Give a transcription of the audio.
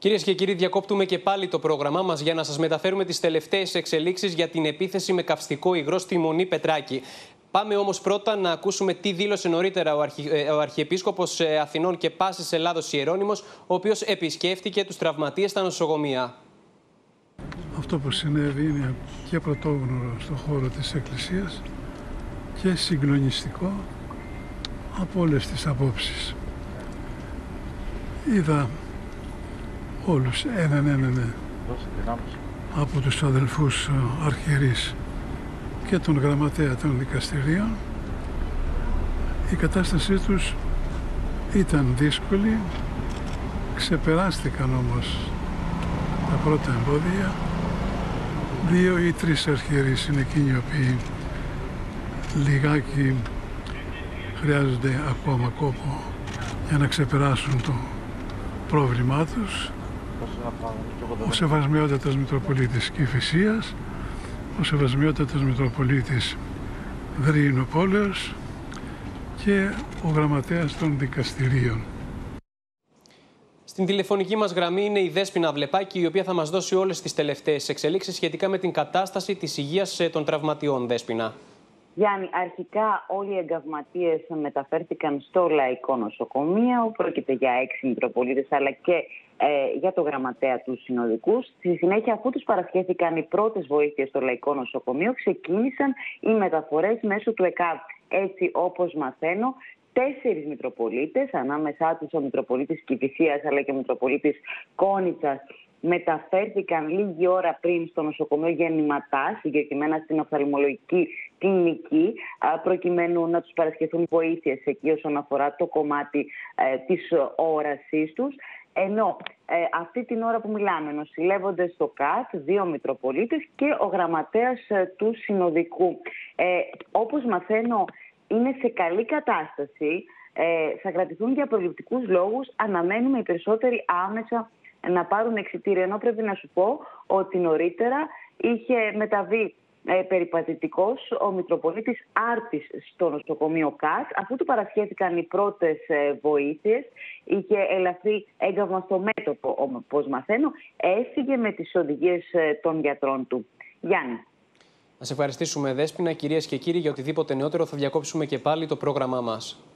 Κυρίες και κύριοι, διακόπτουμε και πάλι το πρόγραμμά μας για να σας μεταφέρουμε τις τελευταίες εξελίξεις για την επίθεση με καυστικό υγρό στη Μονή Πετράκη. Πάμε όμως πρώτα να ακούσουμε τι δήλωσε νωρίτερα ο Αρχιεπίσκοπος Αθηνών και Πάσης Ελλάδος Ιερώνυμος, ο οποίος επισκέφτηκε τους τραυματίες στα νοσοκομεία. Αυτό που συνέβη είναι και πρωτόγνωρο στον χώρο της Εκκλησίας και συγκλονιστικό από όλες τις απόψεις. Είδα όλους έναν από τους αδελφούς αρχιερείς και τον γραμματέα των δικαστηρίων. Η κατάστασή τους ήταν δύσκολη, ξεπεράστηκαν όμως τα πρώτα εμπόδια. 2 ή 3 αρχιερείς είναι εκείνοι οι οποίοι λιγάκι χρειάζονται ακόμα κόπο για να ξεπεράσουν το πρόβλημά τους. Ο Σεβασμιότατος Μητροπολίτης Κηφισίας, ο Σεβασμιότατος Μητροπολίτης Δριηνοπόλεως και ο Γραμματέας των Δικαστηρίων. Στην τηλεφωνική μας γραμμή είναι η Δέσποινα Βλεπάκη, η οποία θα μας δώσει όλες τις τελευταίες εξελίξεις σχετικά με την κατάσταση της υγείας των τραυματιών. Δέσποινα. Γιάννη, αρχικά όλοι οι εγκαυματίες μεταφέρθηκαν στο Λαϊκό Νοσοκομείο. Πρόκειται για 6 Μητροπολίτες αλλά και για το γραμματέα του συνοδικού. Στη συνέχεια, αφού τους παρασχέθηκαν οι πρώτες βοήθειες στο Λαϊκό Νοσοκομείο, ξεκίνησαν οι μεταφορές μέσω του ΕΚΑΒ. Έτσι, όπως μαθαίνω, 4 Μητροπολίτες, ανάμεσά τους ο Μητροπολίτης Κηφισίας αλλά και ο Μητροπολίτης Κόνιτσας, μεταφέρθηκαν λίγη ώρα πριν στο νοσοκομείο Γεννηματά, συγκεκριμένα στην οφθαλμολογική κλινική, προκειμένου να τους παρασχεθούν βοήθειες εκεί όσον αφορά το κομμάτι της όρασής τους. Ενώ αυτή την ώρα που μιλάμε νοσηλεύονται στο ΚΑΤ 2 Μητροπολίτες και ο γραμματέας του συνοδικού. Όπως μαθαίνω, είναι σε καλή κατάσταση, θα κρατηθούν για προληπτικούς λόγους, αναμένουμε οι περισσότεροι άμεσα να πάρουν εξιτήριο. Ενώ πρέπει να σου πω ότι νωρίτερα είχε μεταβεί περιπατητικός ο Μητροπολίτης Άρτης στο νοσοκομείο ΚΑΣ. Αφού του παρασχέθηκαν οι πρώτες βοήθειες, είχε ελαφρύ έγκαυμα στο μέτωπο, όπως μαθαίνω, έφυγε με τις οδηγίες των γιατρών του. Γιάννη. Να σε ευχαριστήσουμε, Δέσποινα. Κυρίες και κύριοι, για οτιδήποτε νεότερο θα διακόψουμε και πάλι το πρόγραμμά μας.